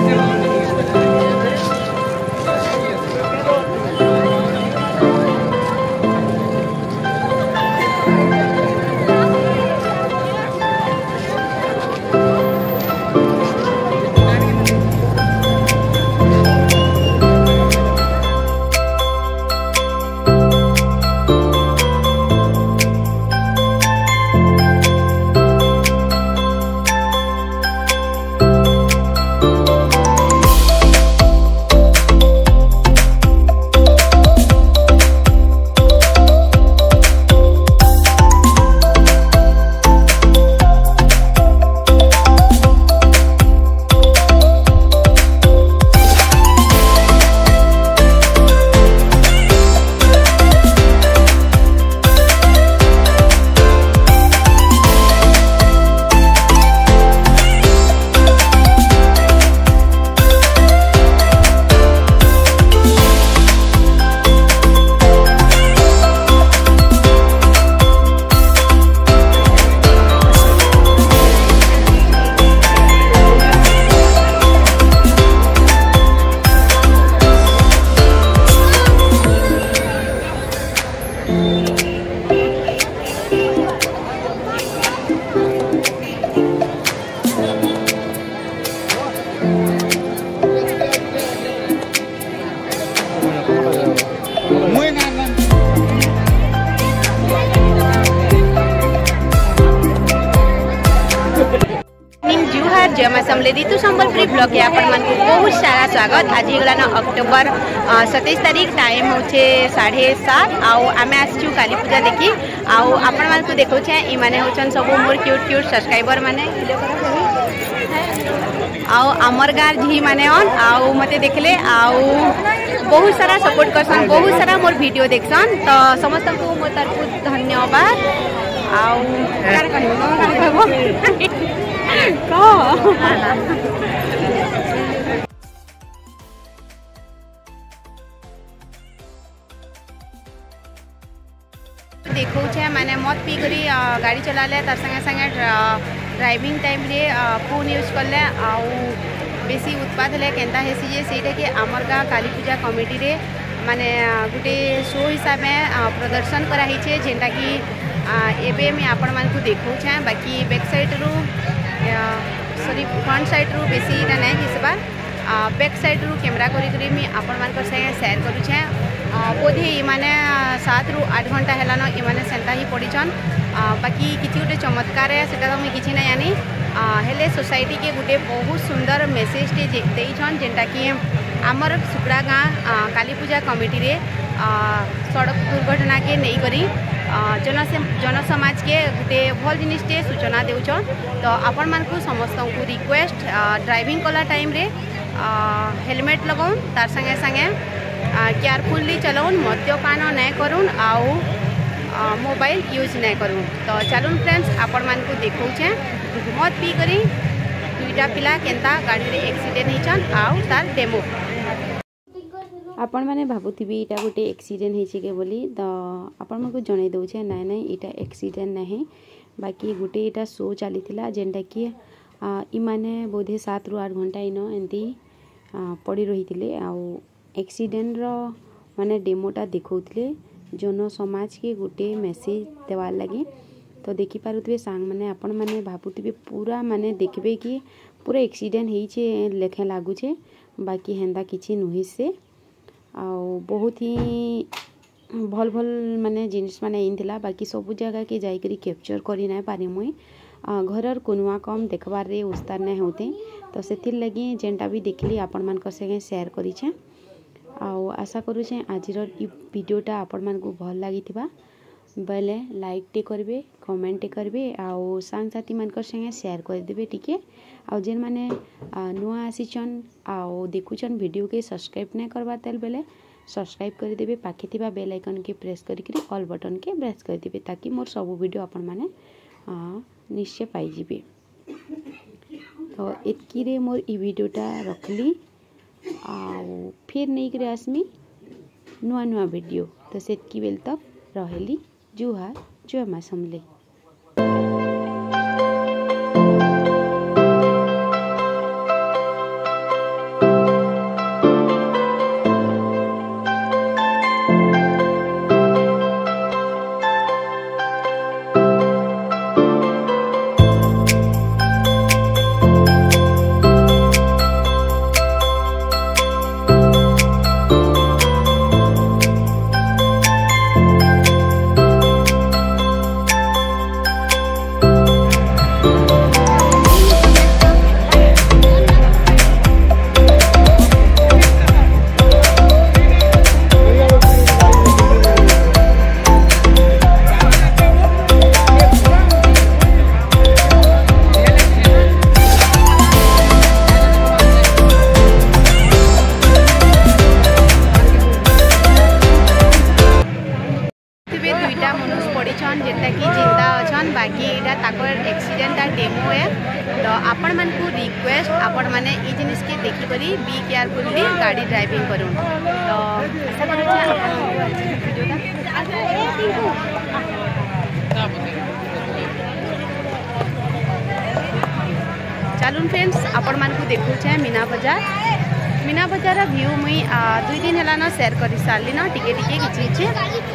ऋतु Sambalpuri blog के आपण मन को बहुत सारा स्वागत। आज गला न अक्टोबर 27 तारीख टाइम होचे 7:30 आउ आमे आछू काली पूजा देखी आउ आपण मन को देखौ छे ई माने होचन सब मोर क्यूट क्यूट सब्सक्राइबर माने आउ अमर गार झी माने ऑन आउ मते देखले आउ बहुत सारा सपोर्ट करसन, बहुत सारा मोर वीडियो देखसन तो समस्त को मोर तरफ धन्यवाद। आउ कार कहबो देखो छे माने मत पी करी गाड़ी चला ले तार संगे संगे ड्राइविंग टाइम रे फोन यूज करले आउ बेसी उत्पाद ले केंता हेसी जे सेटा के आमर गाँ काली पूजा कमिटी रे माने गुटे शो हिसाब में प्रदर्शन करा हिचे जेंटा कि एबे मैं आपण मान को देखौ छे। बाकी बैक साइड रु सॉरी फ्रंट साइड रु बेसी इटा नै हिसबा बैक साइड रु कैमरा करी करी मैं आपण मान को संगे शेयर करू छे। बोधे इमाने 7 रु 8 घंटा हेलान इमाने सेंता ही पड़ीछन। बाकी किछि गुटे चमत्कार है सेटा तो मैं किछि नै जानी हेले सोसाइटी के गुटे बहुत सुंदर मेसेज टे देइछन जेंटा कि आमर सुपड़ा गाँ काली पूजा कमिटी रे सड़क दुर्घटना के नहीं करी जन समाज के गोटे भल जिनिसटे सूचना देउछन। तो आपण मान को समस्त को रिक्वेस्ट ड्राइविंग कला टाइम रे हेलमेट लगाउन तार संगे संगे केयरफुली चलाउन मद्यपान नहीं करूँ आउ मोबाइल यूज नहीं करूँ। तो चलून फ्रेंड्स आपण मान को देखौ छे मत पी करी दुईटा पिला केंता गाड़ी रे एक्सीडेंट हिचन आउ तार डेमो आपण माने भाबुथिबी इटा गोटे एक्सीडेंट हेछि के बोली तो आपण मन को जणै दउ छे नै नै इटा एक्सीडेंट नहीं बाकी गोटे इटा शो चलीथिला जेंटा कि इ माने बोधे 7 रु 8 घंटा इन एंती पड़ी रहिथिले आउ एक्सीडेंट रो माने डेमोटा देखौथिले जन समाज के गोटे मेसेज देवार लगी। तो देखि पारुथबे सांग माने आपण माने भाबुथिबे पूरा माने देखबे कि पूरा एक्सीडेंट हेइछे लेखे लागु छे बाकी हेंदा किछि नुहि से आउ बहुत ही भल भल माने जिनिस माने इंथिला बाकी सब जगह के जाई करी कैप्चर करी ना पारे मुई घरर कोनुआ कम देखबार रे उस्तार नै होते। तो सेथिर लगी जेंटा भी देखली आपण मान संगे शेयर करी छे आउ आशा करू छे आजिर इ वीडियोटा आपण मान को भल लागिथिबा बेले लाइक टे करबे कमेंट टे करबे आउ सांग साथी मान संगे शेयर कर देबे टिके आउ जेन माने नुआ आसीचन आउ देखुचन वीडियो के सब्सक्राइब नै करबा तेल बेले सब्सक्राइब कर देबे पाखे थिबा बेल आइकन के प्रेस करी ऑल बटन के प्रेस कर देबे ताकि मोर सब वीडियो आपण माने निश्चय पाई जिबे। तो एतकी रे मोर इ वीडियोटा रखली आउ फिर नहीं करे आसमी नुआ नुआ वीडियो। तो सेतकी बेल तक रहेली जुहार जय मां समले। रिक्वेस्ट आपण माने ई जिनिस के देखि करी बी केयरफुली गाड़ी ड्राइविंग करू। तो आशा करू जे आपण चलून फ्रेंड्स आपण मान को देखु छे मीना बजार व्यू मुई 2 दिन हला ना शेयर कर सारली ना टिके किछि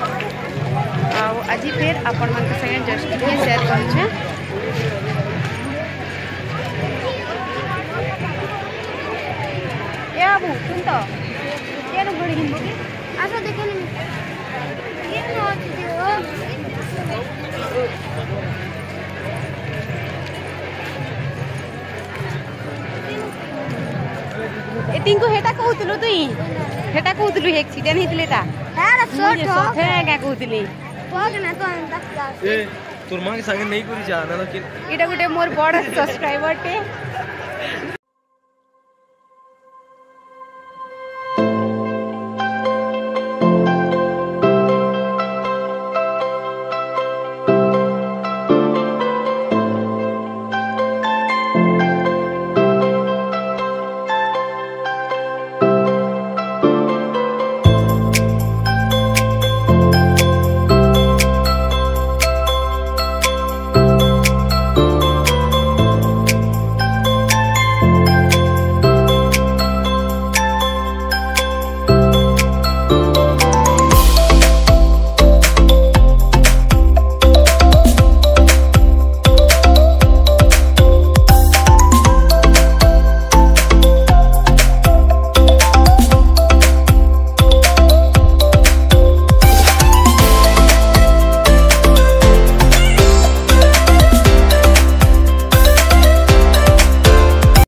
आज फिर आपण मान के संगे जस्ट टिके शेयर करू छे। ए बाबू सुन तो केन घड़ी हिंबो के आसा देखे न केन होती हो एतिंग को हेटा कहउतलु तुई हेटा कहउतलु एक्सीडेंट हितले ता हां शॉट हो हे का कहउतली पग ना तो अंदा ए तोर मां के संगे नहीं करी जा ना कि एटा गुटे मोर बड़ सब्सक्राइबर टे